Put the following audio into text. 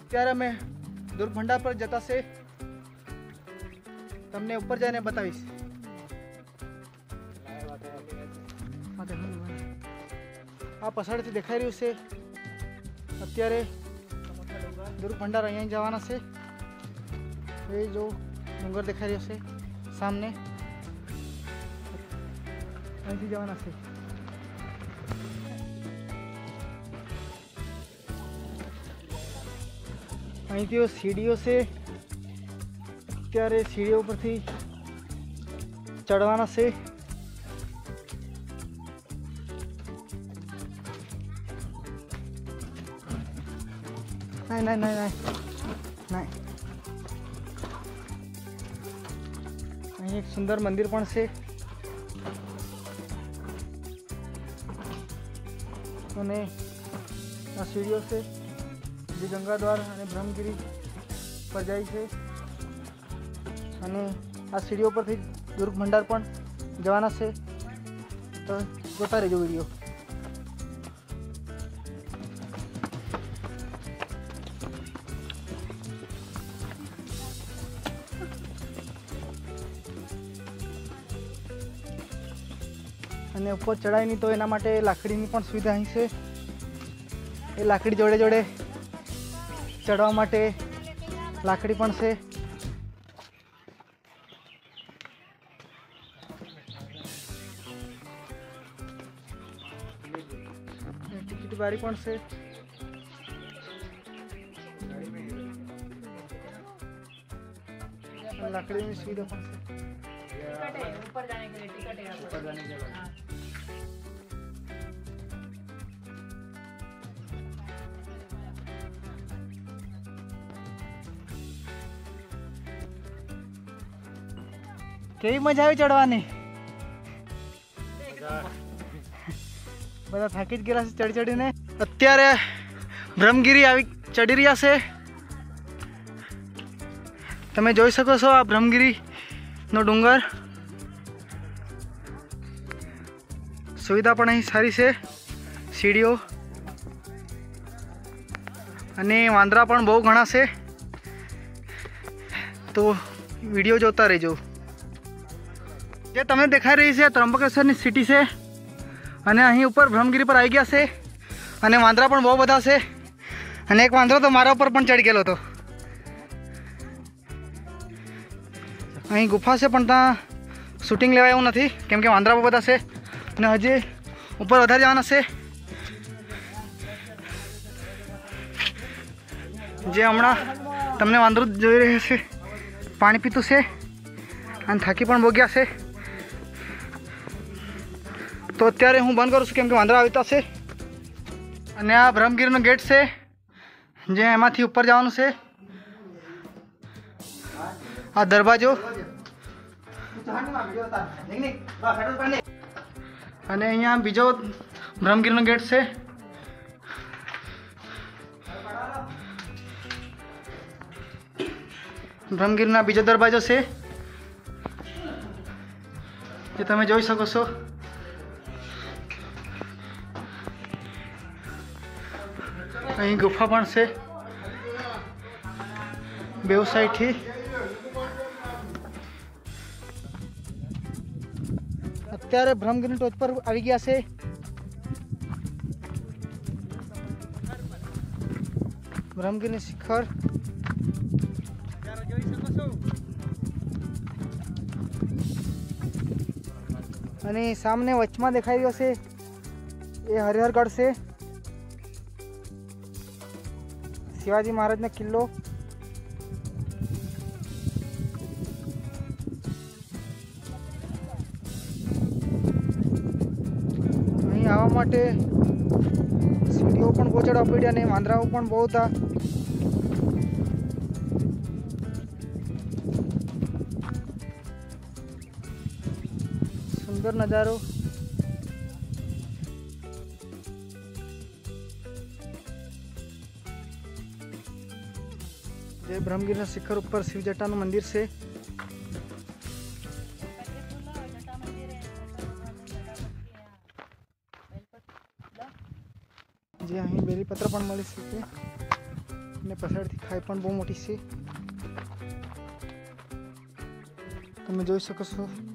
અત્યારે અમે દુર્ગભંડાર પર જતા છે, તમને ઉપર જઈને બતાવીશ। આ પાછળથી દેખાઈ રહ્યું છે, અત્યારે દુર્ગભંડાર અહીંયા જવાના છે। એ જો ડુંગર દેખાઈ રહ્યો છે સામને, અહીંથી જવાના છે। અહીંથી સીડીઓ છે, અત્યારે સીડીઓ પરથી ચડવાના છે। નહીં નહીં નહીં નહીં, અહીં એક સુંદર મંદિર પણ છે, અને આ સીડીઓ છે જે ગંગાદ્વાર અને બ્રહ્મગીરી પર જાય છે, અને આ સીડીઓ પરથી દુર્ગભંડાર પણ જવાના છે। તો જોતા રહેજો વિડીયો। અને ઉપર ચડાઈની તો એના માટે લાકડીની પણ સુવિધા અહીં છે। એ લાકડી જોડે જોડે ચડવા માટે લાકડી પણ છે। ટિકિટ બારી પણ છે। લાકડીની સુવિધા પણ છે। ऊपर जाने के लिए टिकट है, ऊपर जाने के लिए। કેવી મજા આવી ચડવાની? બધા થાકી જ ગયેલા છે ચડી ચડીને। અત્યારે બ્રહ્મગીરી આવી ચડી રહ્યા છે, તમે જોઈ શકો છો આ બ્રહ્મગીરીનો ડુંગર। સુવિધા પણ અહીં સારી છે, સીડીઓ અને વાંદરા પણ બહુ ઘણા છે, તો વિડીયો જોતા રહેજો। જે તમને દેખાઈ રહી છે ત્રંબકેશ્વરની સિટી છે, અને અહીં ઉપર બ્રહ્મગીરી પર આવી ગયા છે, અને વાંદરા પણ બહુ બધા છે, અને એક વાંદરો તો મારા ઉપર પણ ચડી ગયેલો હતો। અહીં ગુફા છે, પણ ત્યાં શૂટિંગ લેવાય એવું નથી, કેમ કે વાંદરા બહુ બધા છે, અને હજી ઉપર વધારે જવાના છે। જે હમણાં તમને વાંદરું જોઈ રહ્યા છે, પાણી પીતું છે, અને થાકી પણ બહુ ગયા છે। તો અત્યારે હું બંધ કરું છું, કેમ કે વાંદરા આવતા છે। અને આ બ્રહ્મગીરીનો ગેટ છે, જે એમાંથી ઉપર જવાનું છે। આ દરવાજો, અને અહીંયા બીજો બ્રહ્મગીરીનો ગેટ છે। બ્રહ્મગીરીનો બીજો દરવાજો છે, જે તમે જોઈ શકો છો। અહીં ગુફા પણ છે બેઉ સાઈડથી। અત્યારે બ્રહ્મગીરીની ટોચ પર આવી ગયા છે। બ્રહ્મગીરીની શિખર અને સામને વચમાં દેખાઈ રહ્યો છે એ હરિહરગઢ છે, શિવાજી મહારાજનો કિલ્લો। અહીં આવવા માટે સીડીઓ પણ બહુ ચડવા પડી, અને વાંદરાઓ પણ બહુ હતા। સુંદર નજારો। જે બ્રહ્મગીરના શિખર ઉપર શિવ જટાનું મંદિર છે। જે અહીં બેલીપત્ર પણ મળી શકે। અને પાછળથી ખાઈ પણ બહુ મોટી છે, તમે જોઈ શકો છો।